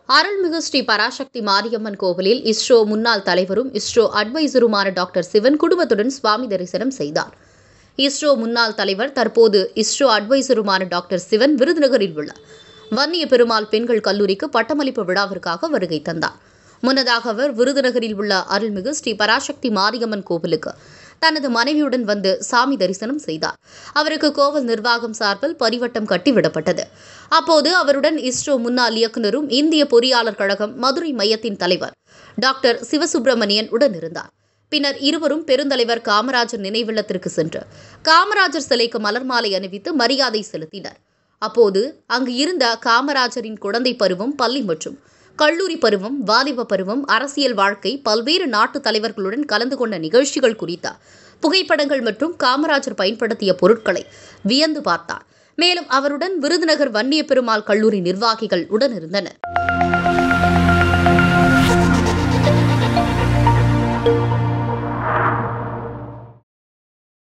அருள்மிகு ஸ்ரீ பராசக்தி மாரியம்மன் கோவிலில் இஸ்ரோ முன்னாள் தலைவரும் இஸ்ரோ அட்வைசருமான டாக்டர் சிவன் குடும்பத்துடன் சுவாமி தரிசனம் செய்தார். இஸ்ரோ முன்னாள் தலைவர் தற்போது இஸ்ரோ அட்வைசருமான டாக்டர் சிவன் விருதுநகரில் உள்ள வன்னிய பெருமாள் பெண்கள் கல்லூரிக்கு பட்டமளிப்பு விழாவிற்காக வருகை தந்தார். முன்னதாக அவர் விருதுநகரில் உள்ள அருள்மிகு ஸ்ரீ பராசக்தி மாரியம்மன் கோவிலுக்கு தனது மனைவியுடன் வந்து சாமி தரிசனம் செய்தார். அவருக்கு கோவில் நிர்வாகம் சார்பில் பரிவட்டம் கட்டிவிடப்பட்டது. அப்போது அவருடன் இஸ்ரோ முன்னாள் இயக்குநரும் இந்திய பொறியாளர் கழகம் மதுரை மையத்தின் தலைவர் டாக்டர் சிவசுப்பிரமணியன் உடனிருந்தார். பின்னர் இருவரும் பெருந்தலைவர் காமராஜர் நினைவில்லத்திற்கு சென்று காமராஜர் சிலைக்கு மலர் மாலை அணிவித்து மரியாதை செலுத்தினர். அப்போது அங்கு இருந்த காமராஜரின் குழந்தை பருவம், பள்ளி மற்றும் கல்லூரி பருவம், வாலிப பருவம், அரசியல் வாழ்க்கை, பல்வேறு நாட்டு தலைவர்களுடன் கலந்து கொண்ட நிகழ்ச்சிகள் குறித்த புகைப்படங்கள் மற்றும் காமராஜர் பயன்படுத்திய பொருட்களை வியந்து பார்த்தார். மேலும் அவருடன் விருதுநகர் வன்னிய பெருமாள் கல்லூரி நிர்வாகிகள் உடனிருந்தனர்.